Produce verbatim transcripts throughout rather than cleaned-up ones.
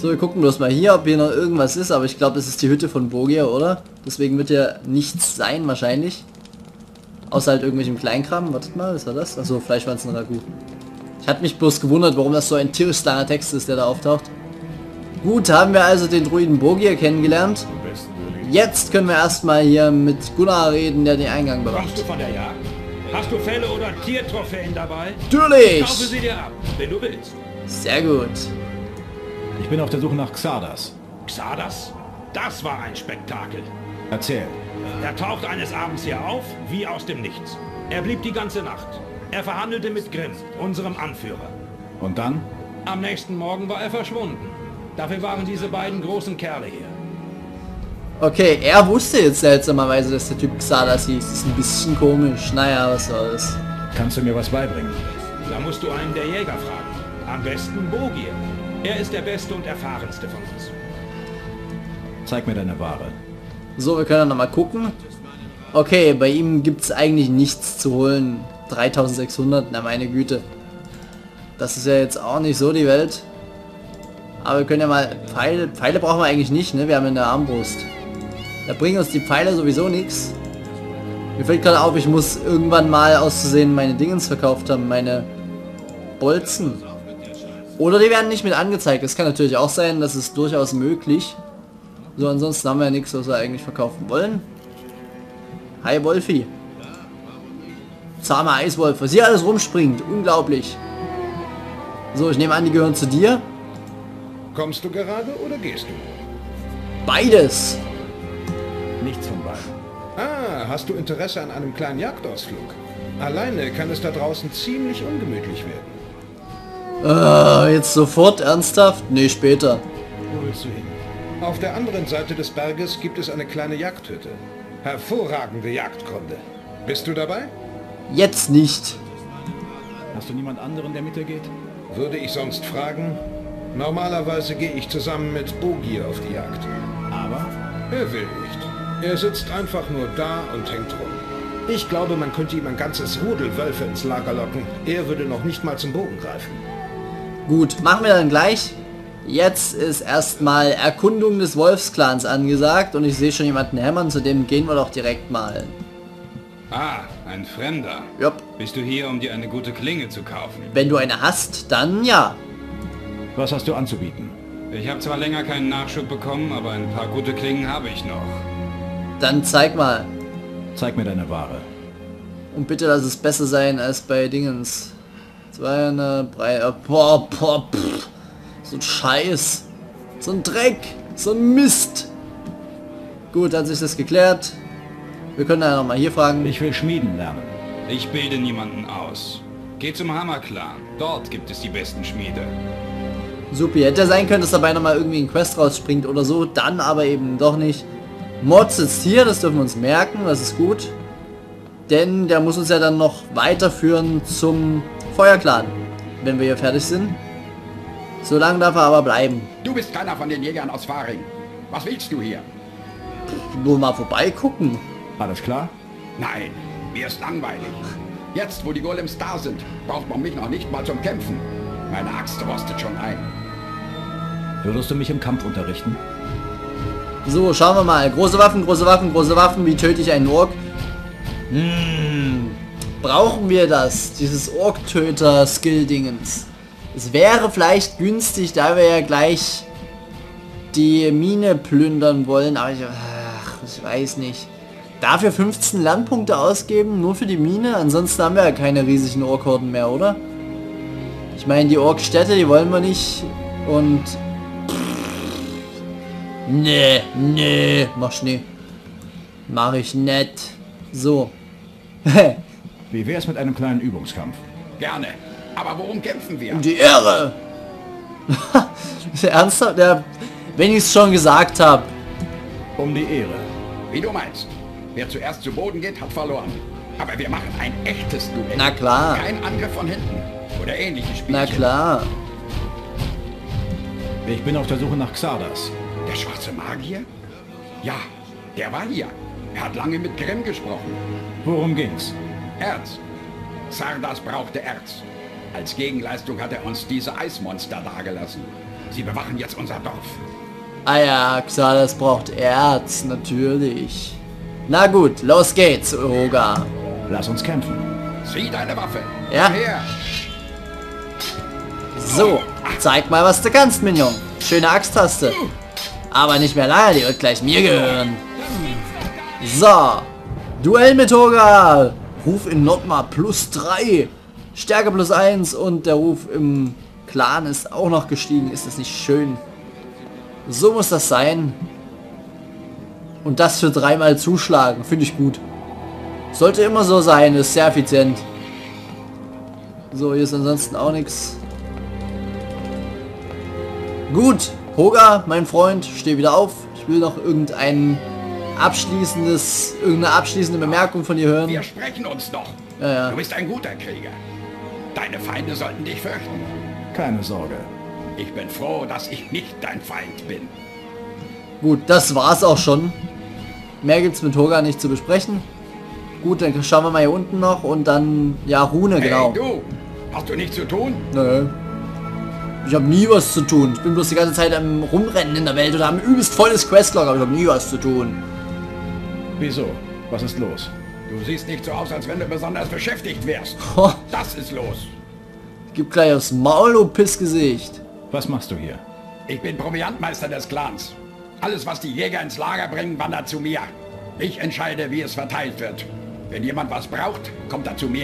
So, wir gucken bloß mal hier, ob hier noch irgendwas ist, aber ich glaube, das ist die Hütte von Bogia, oder? Deswegen wird ja nichts sein, wahrscheinlich. Außer halt irgendwelchem Kleinkram. Wartet mal, was war das? Achso, Fleischwanzen Ragout. Ich hatte mich bloß gewundert, warum das so ein tierisch langer Text ist, der da auftaucht. Gut, haben wir also den Druiden Bogia kennengelernt. Jetzt können wir erstmal hier mit Gunnar reden, der den Eingang bewacht. Kommst du von der Jagd? Hast du Felle oder Tiertrophäen dabei? Natürlich! Ich kaufe sie dir ab, wenn du willst. Sehr gut. Ich bin auf der Suche nach Xardas. Xardas? Das war ein Spektakel. Erzähl. Er taucht eines Abends hier auf, wie aus dem Nichts. Er blieb die ganze Nacht. Er verhandelte mit Grimm, unserem Anführer. Und dann? Am nächsten Morgen war er verschwunden. Dafür waren diese beiden großen Kerle hier. Okay, er wusste jetzt seltsamerweise, dass der Typ Xardas hieß. Das ist ein bisschen komisch. Naja, was soll's. Kannst du mir was beibringen? Da musst du einen der Jäger fragen. Am besten Bogia. Er ist der Beste und Erfahrenste von uns. Zeig mir deine Ware. So, wir können noch mal gucken. Okay, bei ihm gibt es eigentlich nichts zu holen. dreitausendsechshundert, na meine Güte. Das ist ja jetzt auch nicht so die Welt. Aber wir können ja mal... Pfeile, Pfeile brauchen wir eigentlich nicht, ne? Wir haben in der Armbrust. Da bringen uns die Pfeile sowieso nichts. Mir fällt gerade auf, ich muss irgendwann mal auszusehen meine Dingens verkauft haben, meine Bolzen. Oder die werden nicht mit angezeigt. Das kann natürlich auch sein, das ist durchaus möglich. So, ansonsten haben wir ja nichts, was wir eigentlich verkaufen wollen. Hi Wolfi. Zahmer Eiswolf, was hier alles rumspringt. Unglaublich. So, ich nehme an, die gehören zu dir. Kommst du gerade oder gehst du? Beides. Nichts von beiden. Ah, hast du Interesse an einem kleinen Jagdausflug? Alleine kann es da draußen ziemlich ungemütlich werden. Äh, jetzt sofort ernsthaft? Nee, später. Wo willst du hin? Auf der anderen Seite des Berges gibt es eine kleine Jagdhütte. Hervorragende Jagdgründe. Bist du dabei? Jetzt nicht. Hast du niemand anderen, der mit dir geht? Würde ich sonst fragen? Normalerweise gehe ich zusammen mit Bogia auf die Jagd. Aber? Er will nicht. Er sitzt einfach nur da und hängt rum. Ich glaube, man könnte ihm ein ganzes Rudel Wölfe ins Lager locken. Er würde noch nicht mal zum Bogen greifen. Gut, machen wir dann gleich. Jetzt ist erstmal Erkundung des Wolfsclans angesagt und ich sehe schon jemanden hämmern, zu dem gehen wir doch direkt mal. Ah, ein Fremder. Jupp. Bist du hier, um dir eine gute Klinge zu kaufen? Wenn du eine hast, dann ja. Was hast du anzubieten? Ich habe zwar länger keinen Nachschub bekommen, aber ein paar gute Klingen habe ich noch. Dann zeig mal. Zeig mir deine Ware. Und bitte lass es besser sein als bei Dingens. zweihundert Brei. Boah, boah, pff. So ein Scheiß. So ein Dreck. So ein Mist. Gut, hat sich das geklärt. Wir können ja noch mal hier fragen. Ich will schmieden lernen. Ich bilde niemanden aus. Geh zum Hammerclan. Dort gibt es die besten Schmiede. Supi, hätte ja sein können, dass dabei noch mal irgendwie ein Quest rausspringt oder so. Dann aber eben doch nicht. Mod sitzt hier, das dürfen wir uns merken. Das ist gut. Denn der muss uns ja dann noch weiterführen zum Feuerclan. Wenn wir hier fertig sind. So lange darf er aber bleiben. Du bist keiner von den Jägern aus Faring. Was willst du hier? Nur mal vorbeigucken. Alles klar? Nein, mir ist langweilig. Jetzt, wo die Golems da sind, braucht man mich noch nicht mal zum Kämpfen. Meine Axt rostet schon ein. Würdest du mich im Kampf unterrichten? So, schauen wir mal. Große Waffen, große Waffen, große Waffen. Wie töte ich einen Ork? Hm. Brauchen wir das? Dieses Ork-Töter-Skill-Dingens. Es wäre vielleicht günstig, da wir ja gleich die Mine plündern wollen. Aber ich, ach, ich weiß nicht. Dafür fünfzehn Landpunkte ausgeben? Nur für die Mine? Ansonsten haben wir ja keine riesigen Ork-Horden mehr, oder? Ich meine, die Ork-Städte, die wollen wir nicht. Und... Nee, nee, mach nie. Mach ich nett. So. Wie wär's mit einem kleinen Übungskampf? Gerne. Aber worum kämpfen wir? Um die Ehre! Ernsthaft? Ja, wenn ich es schon gesagt habe. Um die Ehre. Wie du meinst. Wer zuerst zu Boden geht, hat verloren. Aber wir machen ein echtes Duell. Na klar. Kein Angriff von hinten. Oder ähnliche Spielchen. Na klar. Ich bin auf der Suche nach Xardas. Der schwarze Magier? Ja, der war hier. Er hat lange mit Grimm gesprochen. Worum ging's? Erz. Xardas brauchte Erz. Als Gegenleistung hat er uns diese Eismonster dagelassen. Sie bewachen jetzt unser Dorf. Ah ja, Xardas braucht Erz, natürlich. Na gut, los geht's, Roga. Lass uns kämpfen. Zieh deine Waffe. Ja. Her. So, zeig mal, was du kannst, Minion. Schöne Axttaste. Aber nicht mehr lange, die wird gleich mir gehören. So, Duell mit Roga. Ruf in Notma plus drei. Stärke plus eins und der Ruf im Clan ist auch noch gestiegen. Ist das nicht schön? So muss das sein. Und das für dreimal zuschlagen. Finde ich gut. Sollte immer so sein. Ist sehr effizient. So, hier ist ansonsten auch nichts. Gut. Roga, mein Freund, steh wieder auf. Ich will noch irgendein abschließendes, irgendeine abschließende Bemerkung von dir hören. Wir sprechen uns noch. Ja, ja. Du bist ein guter Krieger. Deine Feinde sollten dich fürchten. Keine Sorge. Ich bin froh, dass ich nicht dein Feind bin. Gut, das war's auch schon. Mehr gibt's mit Roga nicht zu besprechen. Gut, dann schauen wir mal hier unten noch und dann, ja, Rune, genau. Hey, du, hast du nichts zu tun? Nö. Ich habe nie was zu tun. Ich bin bloß die ganze Zeit am Rumrennen in der Welt oder am übelst volles Questlog, aber ich habe nie was zu tun. Wieso? Was ist los? Du siehst nicht so aus, als wenn du besonders beschäftigt wärst. Ho, Das ist los. gib gleich aufs Maul, du Pissgesicht. Was machst du hier? Ich bin Proviantmeister des Clans. Alles, was die Jäger ins Lager bringen, wandert zu mir. Ich entscheide, wie es verteilt wird. Wenn jemand was braucht, kommt er zu mir.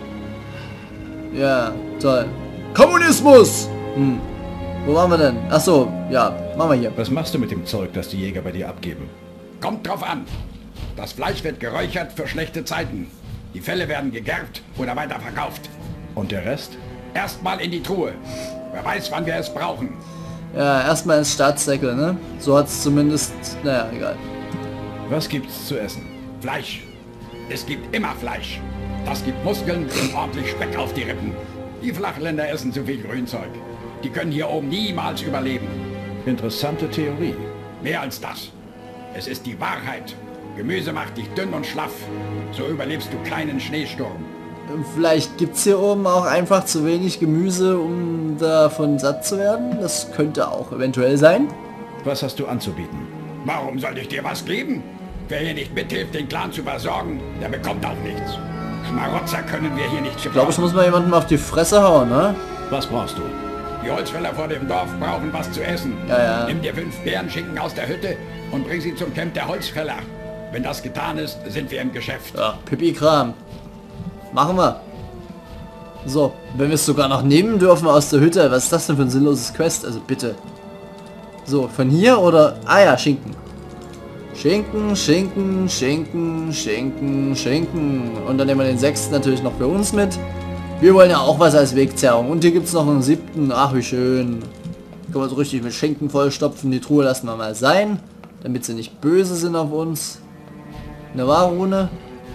Ja, toll. Kommunismus! Hm. Wo waren wir denn? Ach so, ja, machen wir hier. Was machst du mit dem Zeug, das die Jäger bei dir abgeben? Kommt drauf an. Das Fleisch wird geräuchert für schlechte Zeiten. Die Felle werden gegerbt oder weiterverkauft. Und der Rest? Erstmal in die Truhe. Wer weiß, wann wir es brauchen. Ja, erstmal ins Staatssäckel, ne? So hat's zumindest, naja, egal. Was gibt's zu essen? Fleisch. Es gibt immer Fleisch. Das gibt Muskeln und ordentlich Speck auf die Rippen. Die Flachländer essen zu viel Grünzeug. Die können hier oben niemals überleben. Interessante Theorie. Mehr als das. Es ist die Wahrheit. Gemüse macht dich dünn und schlaff. So überlebst du keinen Schneesturm. Vielleicht gibt's hier oben auch einfach zu wenig Gemüse, um davon satt zu werden. Das könnte auch eventuell sein. Was hast du anzubieten? Warum soll ich dir was geben? Wer hier nicht mithilft, den Clan zu versorgen, der bekommt auch nichts. Schmarotzer können wir hier nicht Ich glaube, ich muss mal jemandem auf die Fresse hauen, ne? Was brauchst du? Die Holzfäller vor dem Dorf brauchen was zu essen. Ja, ja. Nimm dir fünf Bärenschinken aus der Hütte und bring sie zum Camp der Holzfäller. Wenn das getan ist, sind wir im Geschäft. Ja, Pipi-Kram. Machen wir. So, wenn wir es sogar noch nehmen dürfen aus der Hütte. Was ist das denn für ein sinnloses Quest? Also bitte. So, von hier oder... Ah ja, Schinken. Schinken, Schinken, Schinken, Schinken, Schinken. Und dann nehmen wir den sechsten natürlich noch für uns mit. Wir wollen ja auch was als Wegzerrung. Und hier gibt es noch einen siebten. Ach, wie schön. Können wir so richtig mit Schinken vollstopfen. Die Truhe lassen wir mal sein. Damit sie nicht böse sind auf uns. Eine Warrune.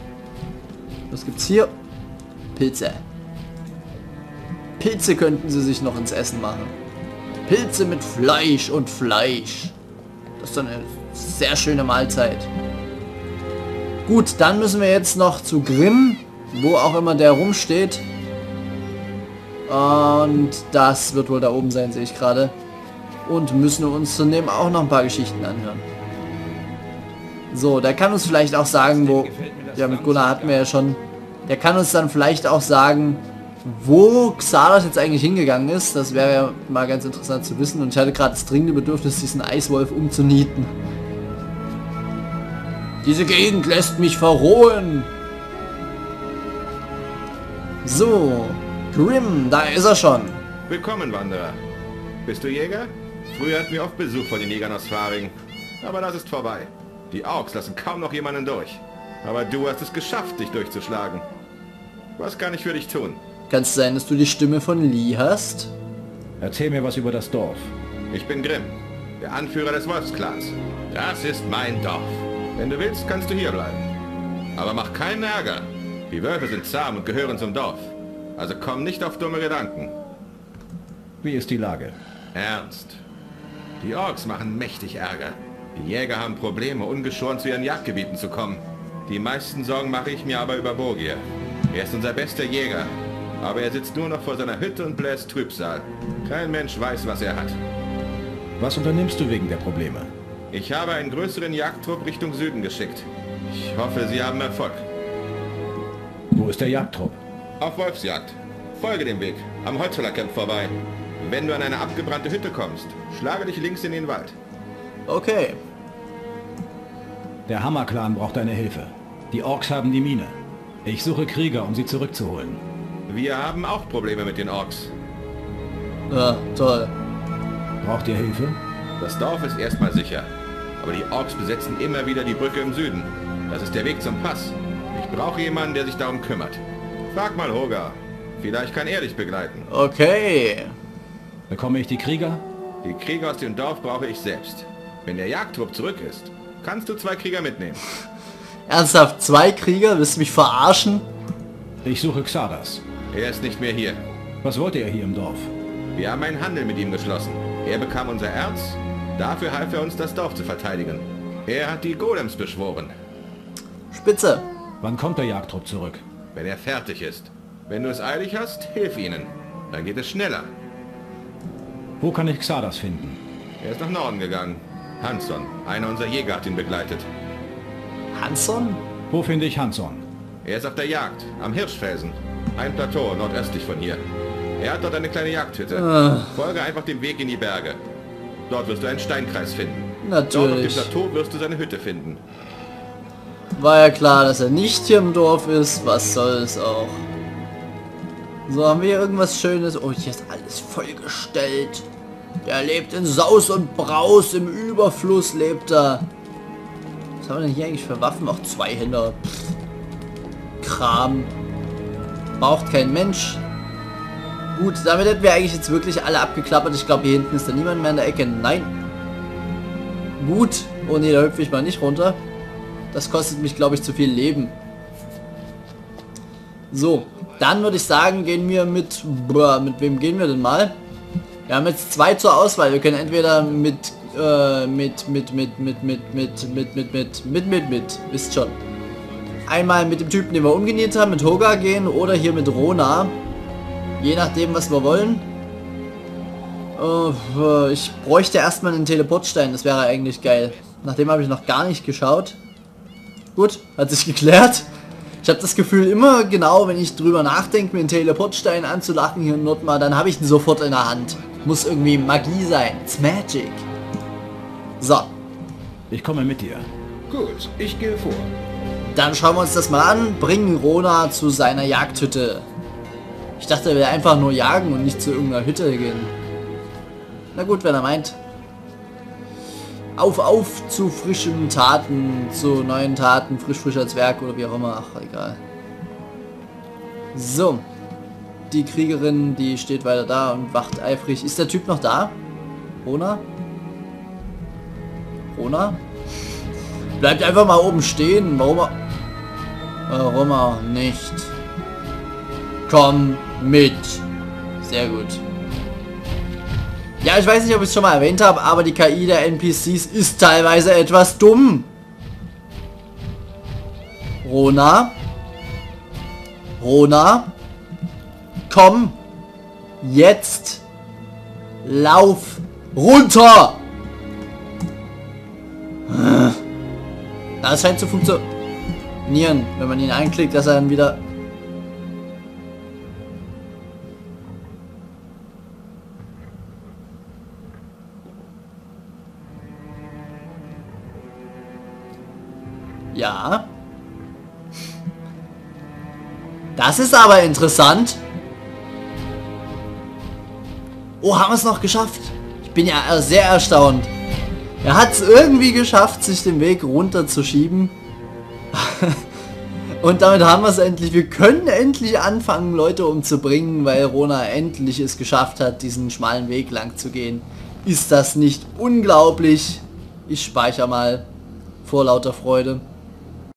Was gibt's hier? Pilze. Pilze könnten sie sich noch ins Essen machen. Pilze mit Fleisch und Fleisch. Das ist doch eine sehr schöne Mahlzeit. Gut, dann müssen wir jetzt noch zu Grimm, wo auch immer der rumsteht. Und das wird wohl da oben sein, sehe ich gerade. Und müssen wir uns zudem auch noch ein paar Geschichten anhören. So, der kann uns vielleicht auch sagen, wo... Ja, mit Gunnar hatten wir ja schon. Der kann uns dann vielleicht auch sagen, wo Xardas jetzt eigentlich hingegangen ist. Das wäre ja mal ganz interessant zu wissen. Und ich hatte gerade das dringende Bedürfnis, diesen Eiswolf umzunieten. Diese Gegend lässt mich verrohen. So, Grimm, da ist er schon. Willkommen, Wanderer. Bist du Jäger? Früher hatten wir oft Besuch von den Jägern aus Faring. Aber das ist vorbei. Die Orks lassen kaum noch jemanden durch. Aber du hast es geschafft, dich durchzuschlagen. Was kann ich für dich tun? Kann es sein, dass du die Stimme von Lee hast? Erzähl mir was über das Dorf. Ich bin Grimm, der Anführer des Wolfsclans. Das ist mein Dorf. Wenn du willst, kannst du hier bleiben. Aber mach keinen Ärger. Die Wölfe sind zahm und gehören zum Dorf. Also komm nicht auf dumme Gedanken. Wie ist die Lage? Ernst. Die Orks machen mächtig Ärger. Die Jäger haben Probleme, ungeschoren zu ihren Jagdgebieten zu kommen. Die meisten Sorgen mache ich mir aber über Borgir. Er ist unser bester Jäger. Aber er sitzt nur noch vor seiner Hütte und bläst Trübsal. Kein Mensch weiß, was er hat. Was unternimmst du wegen der Probleme? Ich habe einen größeren Jagdtrupp Richtung Süden geschickt. Ich hoffe, Sie haben Erfolg. Wo ist der Jagdtrupp? Auf Wolfsjagd. Folge dem Weg, am Holzfällercamp vorbei. Wenn du an eine abgebrannte Hütte kommst, schlage dich links in den Wald. Okay. Der Hammer-Clan braucht deine Hilfe. Die Orks haben die Mine. Ich suche Krieger, um sie zurückzuholen. Wir haben auch Probleme mit den Orks. Ja, toll. Braucht ihr Hilfe? Das Dorf ist erstmal sicher. Aber die Orks besetzen immer wieder die Brücke im Süden. Das ist der Weg zum Pass. Ich brauche jemanden, der sich darum kümmert. Frag mal Hogar. Vielleicht kann er dich begleiten. Okay. Bekomme ich die Krieger? Die Krieger aus dem Dorf brauche ich selbst. Wenn der Jagdtrupp zurück ist, kannst du zwei Krieger mitnehmen. Ernsthaft, zwei Krieger? Willst du mich verarschen? Ich suche Xardas. Er ist nicht mehr hier. Was wollte er hier im Dorf? Wir haben einen Handel mit ihm geschlossen. Er bekam unser Erz. Dafür half er uns, das Dorf zu verteidigen. Er hat die Golems beschworen. Spitze. Wann kommt der Jagdtrupp zurück? Wenn er fertig ist. Wenn du es eilig hast, hilf ihnen. Dann geht es schneller. Wo kann ich Xardas finden? Er ist nach Norden gegangen. Hanson, einer unserer Jäger, hat ihn begleitet. Hanson? Wo finde ich Hanson? Er ist auf der Jagd, am Hirschfelsen. Ein Plateau nordöstlich von hier. Er hat dort eine kleine Jagdhütte. Uh. Folge einfach dem Weg in die Berge. Dort wirst du einen Steinkreis finden. Natürlich. Dort auf dem Plateau wirst du seine Hütte finden. War ja klar, dass er nicht hier im Dorf ist. Was soll's auch. So, haben wir hier irgendwas Schönes? Oh, hier ist alles vollgestellt. Der lebt in Saus und Braus, im Überfluss lebt er. Was haben wir denn hier eigentlich für Waffen? Auch Zweihänder. Pff. Kram. Braucht kein Mensch. Gut, damit hätten wir eigentlich jetzt wirklich alle abgeklappert. Ich glaube, hier hinten ist da niemand mehr in der Ecke. Nein. Gut. Oh ne, da hüpfe ich mal nicht runter. Das kostet mich, glaube ich, zu viel Leben. So, dann würde ich sagen, gehen wir mit... Boah, mit wem gehen wir denn mal? Wir haben jetzt zwei zur Auswahl. Wir können entweder mit... Äh, mit, mit, mit, mit, mit, mit, mit, mit, mit, mit, mit, mit, wisst schon. Einmal mit dem Typen, den wir umgenäht haben, mit Hogar gehen oder hier mit Rona. Je nachdem, was wir wollen. Uh, ich bräuchte erstmal einen Teleportstein, das wäre eigentlich geil. Nachdem habe ich noch gar nicht geschaut. Gut, hat sich geklärt. Ich habe das Gefühl immer genau, wenn ich drüber nachdenke, mir einen Teleportstein anzulachen hier in Nordmar, dann habe ich ihn sofort in der Hand. Muss irgendwie Magie sein. It's magic. So. Ich komme mit dir. Gut, ich gehe vor. Dann schauen wir uns das mal an. Bringen Rona zu seiner Jagdhütte. Ich dachte, er will einfach nur jagen und nicht zu irgendeiner Hütte gehen. Na gut, wenn er meint. Auf, auf zu frischen Taten, zu neuen Taten, frisch, frisch als Werk oder wie auch immer. Ach, egal. So. Die Kriegerin, die steht weiter da und wacht eifrig. Ist der Typ noch da? Rona? Rona? Bleibt einfach mal oben stehen. Warum er... Warum auch nicht? Komm mit. Sehr gut. Ja, ich weiß nicht, ob ich es schon mal erwähnt habe, aber die K I der N P Cs ist teilweise etwas dumm. Rona? Rona? Komm. Jetzt. Lauf. Runter. Das scheint zu funktionieren, wenn man ihn einklickt, dass er dann wieder... Ja. Das ist aber interessant. Oh, haben wir es noch geschafft? Ich bin ja sehr erstaunt. Er hat es irgendwie geschafft, sich den Weg runter zu schieben. Und damit haben wir es endlich. Wir können endlich anfangen, Leute umzubringen, weil Rona endlich es geschafft hat, diesen schmalen Weg lang zu gehen. Ist das nicht unglaublich? Ich speichere mal vor lauter Freude.